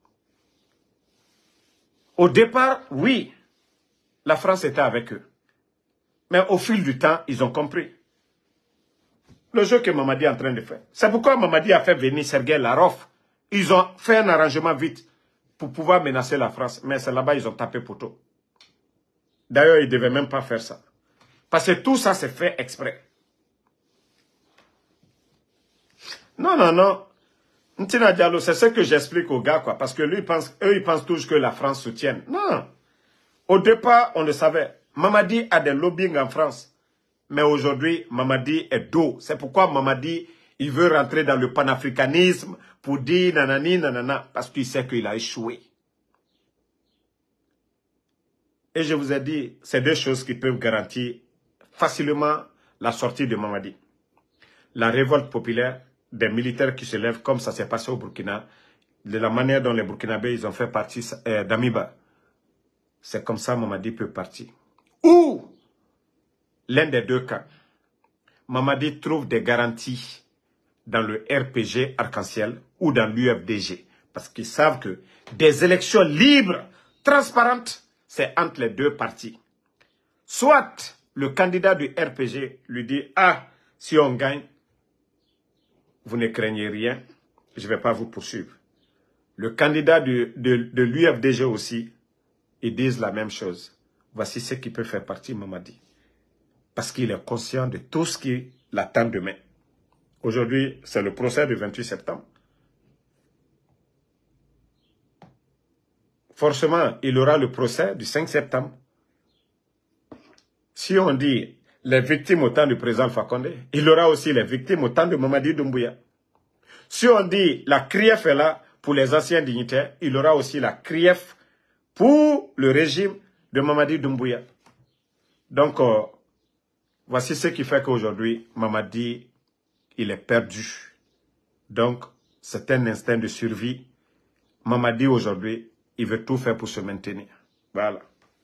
Au départ, oui, la France était avec eux. Mais au fil du temps, ils ont compris le jeu que Mamadi est en train de faire. C'est pourquoi Mamadi a fait venir Sergei Lavrov. Ils ont fait un arrangement vite pour pouvoir menacer la France. Mais c'est là-bas ils ont tapé poteau. D'ailleurs, ils ne devaient même pas faire ça. Parce que tout ça, c'est fait exprès. Non, non, non. Ntina Diallo, c'est ce que j'explique aux gars, quoi. Parce que lui, ils pensent, eux, ils pensent toujours que la France soutienne. Non. Au départ, on le savait. Mamadi a des lobbying en France. Mais aujourd'hui, Mamadi est dos. C'est pourquoi Mamadi, il veut rentrer dans le panafricanisme pour dire nanani, nanana. Parce qu'il sait qu'il a échoué. Et je vous ai dit, c'est deux choses qui peuvent garantir facilement la sortie de Mamadi. La révolte populaire des militaires qui se lèvent, comme ça s'est passé au Burkina, de la manière dont les Burkinabés ils ont fait partie euh, d'Amiba. C'est comme ça Mamadi peut partir. Ou, l'un des deux cas, Mamadi trouve des garanties dans le R P G Arc-en-Ciel ou dans l'U F D G. Parce qu'ils savent que des élections libres, transparentes, c'est entre les deux partis. Soit le candidat du R P G lui dit « Ah, si on gagne, vous ne craignez rien, je ne vais pas vous poursuivre. » Le candidat du, de, de l'U F D G aussi, ils disent la même chose. Voici ce qui peut faire partie Mamadi. Parce qu'il est conscient de tout ce qui l'attend demain. Aujourd'hui, c'est le procès du vingt-huit septembre. Forcément, il aura le procès du cinq septembre. Si on dit les victimes au temps du président Alpha Condé, il aura aussi les victimes au temps de Mamadi Doumbouya. Si on dit la C R I E F est là pour les anciens dignitaires, il aura aussi la C R I E F pour le régime de Mamadi Doumbouya. Donc, euh, voici ce qui fait qu'aujourd'hui, Mamadi, il est perdu. Donc, c'est un instinct de survie. Mamadi, aujourd'hui, il veut tout faire pour se maintenir. Voilà.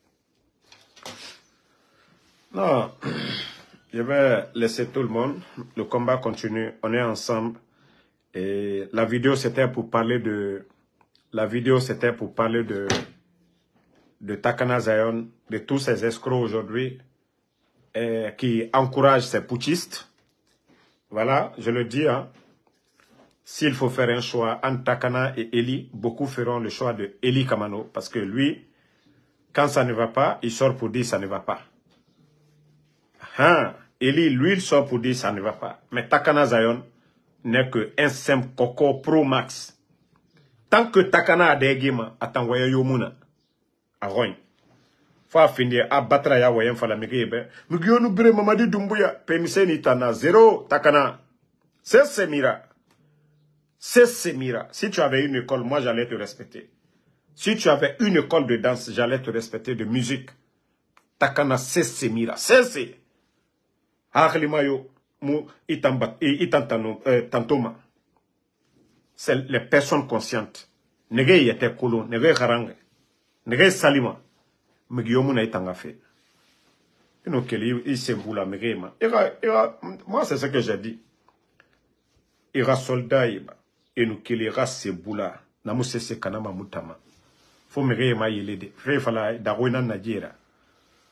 Non, je vais laisser tout le monde. Le combat continue. On est ensemble. Et la vidéo, c'était pour parler de... La vidéo, c'était pour parler de... de Takana Zion, de tous ces escrocs aujourd'hui qui encouragent ces putschistes. Voilà, je le dis, hein. S'il faut faire un choix entre Takana et Eli, beaucoup feront le choix de Eli Kamano. Parce que lui, quand ça ne va pas, il sort pour dire ça ne va pas. Hein, Eli, lui, il sort pour dire ça ne va pas. Mais Takana Zion n'est qu'un simple coco pro max. Tant que Takana a des guimans, à t'envoyer Yomuna, à Rogne. Faut finir à battre ya voyant fala migebe. Mugiyonu bre Mamadi Doumbouya, permission ni tana zéro Takana. C'est Semira. C'est Semira. Si tu avais une école, moi j'allais te respecter. Si tu avais une école de danse, j'allais te respecter, de musique. Takana, c'est Semira. C'est c'est. Aklimayo mu itambat itantano tantoma. C'est les personnes conscientes. Nege yete kolo, nege harange, nege salima. Mugiomu na itanga fait. Ino keli il se boula megema. Ira ira moi c'est ce que j'ai dit. Ira soldat iba. Et nous qu'il ira se boula. Namu se se kanama mutama. Faut megema yelede. Fe fala dawena najira.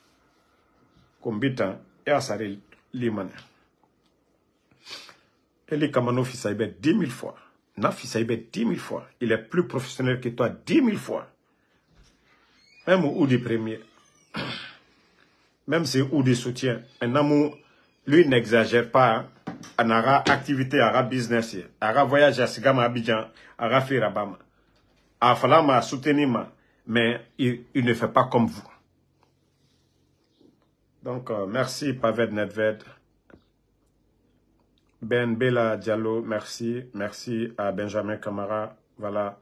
Kombita ya sare limana. Eli Kamano Fisaïbet dix mille fois. Na Fisaïbet dix mille fois. Il est plus professionnel que toi dix mille fois. Même au Oudi premier. Même si Oudi soutient. Maintenant, lui n'exagère pas. En ara activité, ara business. Ara voyage à Sigama Abidjan. Ara Firabama. A Falama soutenir. Mais il, il ne fait pas comme vous. Donc, euh, merci Pavel Nedved. Ben Bella Diallo, merci. Merci à Benjamin Camara. Voilà.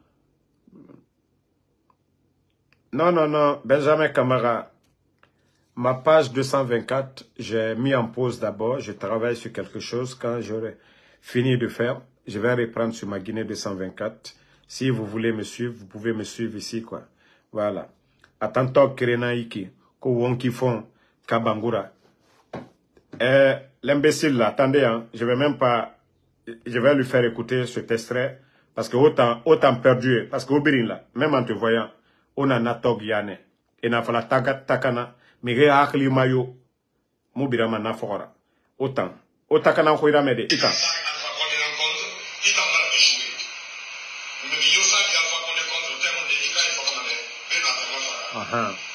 Non, non, non, Benjamin Camara. Ma page deux cent vingt-quatre, j'ai mis en pause d'abord. Je travaille sur quelque chose. Quand j'aurai fini de faire, je vais reprendre sur ma Guinée deux cent vingt-quatre. Si vous voulez me suivre, vous pouvez me suivre ici, quoi. Voilà. Attends, Kerenaiki, ko wonki font Kabangura. Euh, L'imbécile là, attendez, hein, je vais même pas, je vais lui faire écouter cet extrait, parce que autant, autant perdu, parce qu'au Birin là, même en te voyant, on a natog yane, et n'a fallu takana, mais réakli mayo, moubirama na fora, autant, autakana khoira mede, ikan. Aha.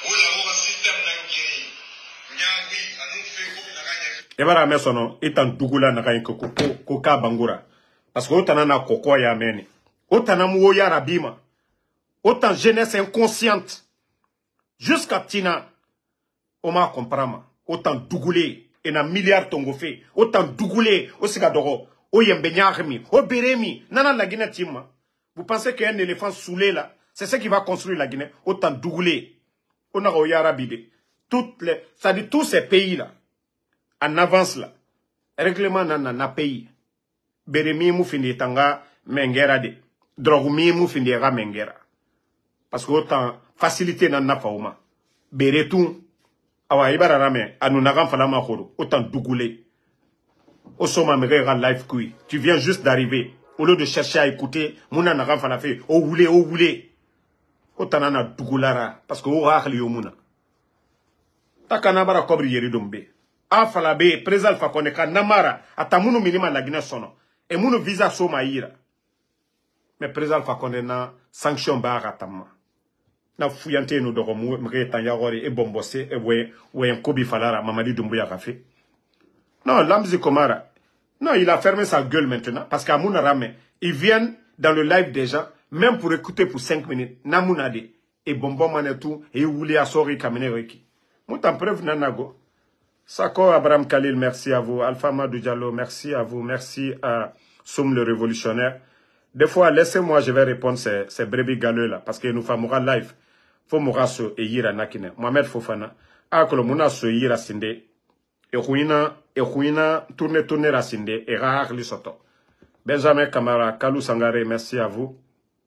Ebara mesono itan dugula na kain ko ko ka bangura parce que otana na koko ya meni otana mu ya rabima autant jeunesse inconsciente jusqu'à tina oma comprama autant dugulé et na milliard tongo fait autant dugulé au sigadoro o yembe nyarmi o beremi nana la Guinée tima. Vous pensez qu'un éléphant saoulé là c'est ce qui va construire la Guinée? Autant dugulé on a ya rabide toutes les ça dit tous ces pays là en avance là, règlement nan na pays. Beremi mu findi tanga mengera de. Drogu mi mu findi ra mengera. Parce que autant facilité nan na fauma. Beretou awa ibara rame anu nagam falama khoro autant dougoulé. Au soma mega live kui. Tu viens juste d'arriver. Au lieu de chercher à écouter, muna nagam fala fait au roulé au roulé. Autant nana dougulara parce que au rakhli yomuna. Takana bara kobri yeri dombe. A falabe président Alpha Condé ka namara atamunu minima la Guinée sono et munu visa so maïra mais président Alpha Condé na sanction ba atama na fuyante no dogo mu mre tanya gori e bombosé e we we Kobi Falara Mamadi Doumbouya Rafé. Non, Lamzi Komara, non, il a fermé sa gueule maintenant parce qu'à Mouna Rame, ils viennent dans le live des gens même pour écouter pour cinq minutes na Mounade et bonbon manetou et ouli asori kamene reki moutan preuve nanago. Sako Abraham Khalil, merci à vous. Alpha Madou Diallo, merci à vous. Merci à Soum le révolutionnaire. Des fois, laissez-moi, je vais répondre ces, ces brebis galeux là. Parce que nous faisons live. Faut moura so e yira nakine. Mohamed Fofana. Akolo muna so yira sinde. E huina, e huina, tourne tourne rasinde. E rare li soto. Benjamin Kamara, Kalou Sangare, merci à vous.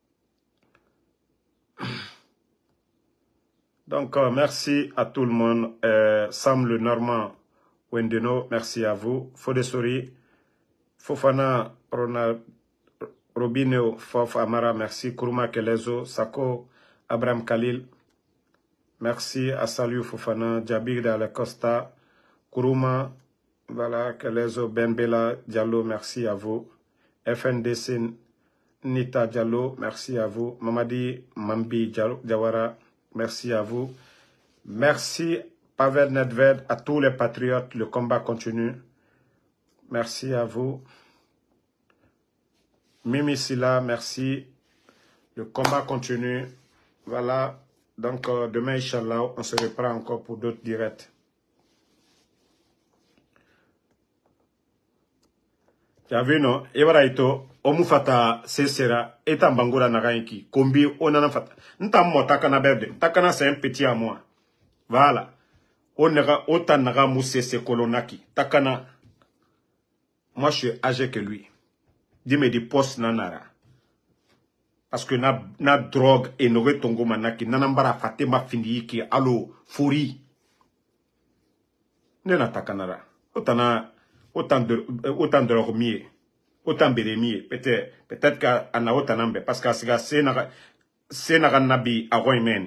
Donc, euh, merci à tout le monde. Euh, Sam le Normand Wendeno, merci à vous. Fodesori, Fofana, Ronald, Robineo, Fof Amara, merci. Kuruma Kelezo, Sako, Abraham Khalil, merci. À Salut Fofana, Djabir de la Costa, Kuruma, voilà, Kelezo, Ben Bella, Diallo, merci à vous. F N D C, Nita Diallo, merci à vous. Mamadi Mambi Diallo, Diawara, merci à vous. Merci Pavel Nedved, à tous les patriotes. Le combat continue. Merci à vous. Mimi Silla, merci. Le combat continue. Voilà. Donc, euh, demain, Inch'Allah, on se reprend encore pour d'autres directs. Tu as vu, non? Evaraito. Omufata sesera etan bangura nagaiki kombi onana fata nta mo takana berde takana c'est un petit à moi voilà onera otan naga musese kolonaki takana moi je suis âgé que lui dis-moi des postes nanara parce que na na drogue et nore tongo manaki nanambara fatema findi ki allo furi nena takanara otana autant de autant de remis autant bérémier peut-être peut-être qu'à na autant parce que c'est c'est na c'est na nabi a roimen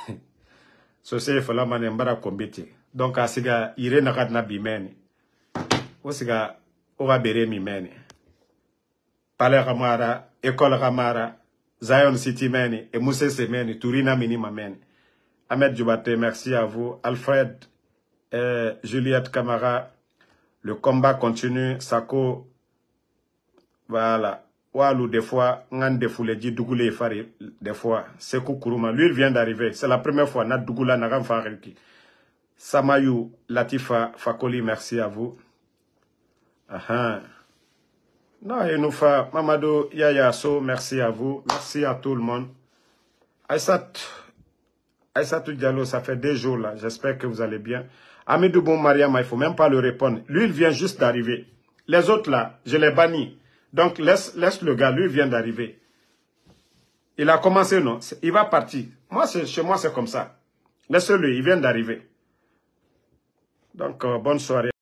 so c'est fala mané mbara kombete donc asiga ire na nabi men Osiga, Ora Bere Mimeni. Palais Ramara, École Ramara, Zion City Meni, et Moussé Semeni, Tourina Minima Meni. Ahmed Djoubate, merci à vous. Alfred, euh, Juliette Camara, le combat continue. Sako, voilà. Walou, des fois, Ngan Defoule dit Dougoulé Fari, des fois. Sekou Kourouma, lui, il vient d'arriver. C'est la première fois. Nat Dougoula Nagam Fariki. Samayou, Latifa, Fakoli, merci à vous. Aha. Non, Enoufa, Mamadou, Yaya So, merci à vous. Merci à tout le monde. Aïssat, Aïssatou Diallo, ça fait deux jours là. J'espère que vous allez bien. Amidou Bon Mariam, il ne faut même pas le répondre. Lui, il vient juste d'arriver. Les autres là, je les bannis. Donc, laisse, laisse le gars, lui, il vient d'arriver. Il a commencé, non? Il va partir. Moi, chez moi, c'est comme ça. Laisse-le, il vient d'arriver. Donc, euh, bonne soirée.